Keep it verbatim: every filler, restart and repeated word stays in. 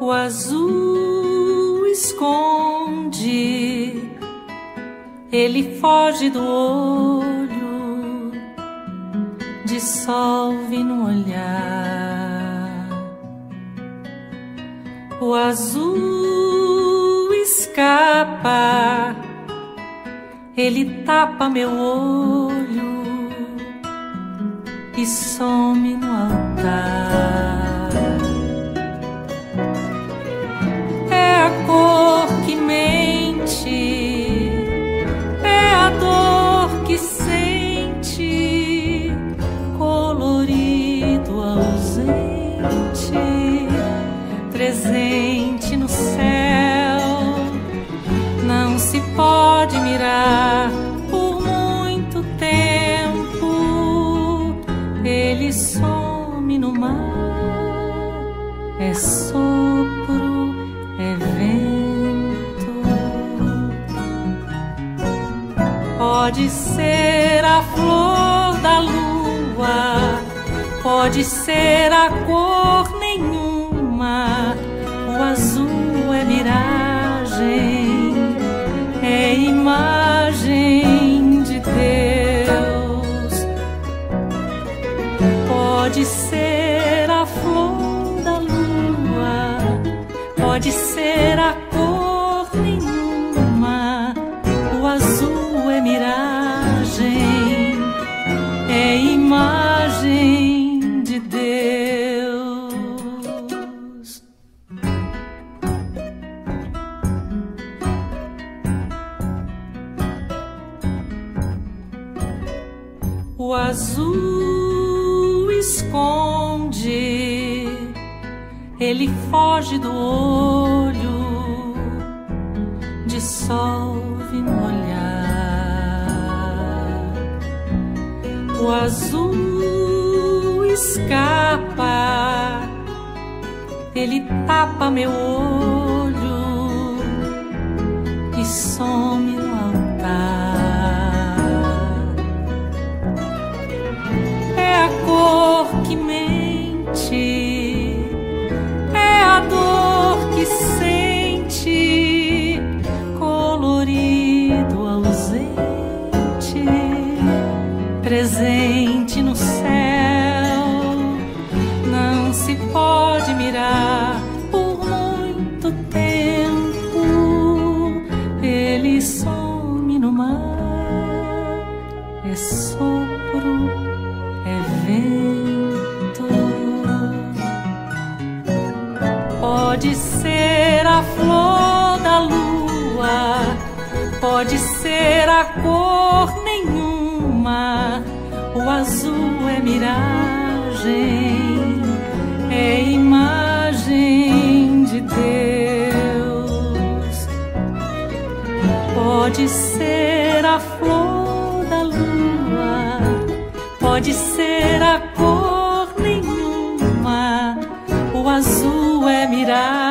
O azul esconde, ele foge do olho, dissolve no olhar. O azul escapa, ele tapa meu olho e some no altar. É a cor que mente, é a dor que sente, colorido ausente, presente no céu. Não se pode mirar por muito tempo, ele some no mar. É sopro, é vento. Pode ser a flor da lua, pode ser a cor nenhuma. O azul é miragem, é imagem de Deus. Pode ser a flor da lua, pode ser a cor nenhuma. O azul é miragem, é imagem de Deus. O azul esconde, ele foge do olho, dissolve no olhar. O azul escapa, ele tapa meu olho e some no altar. É a cor que mente, é a dor que sente, colorido ausente, presente no céu. Não se pode mirar por muito tempo, ele some no mar. É sopro, é vento. Pode ser a flor da lua, pode ser a cor nenhuma. O azul é miragem, é imagem de Deus. Pode ser a flor da lua, pode ser a cor nenhuma. O azul é miragem,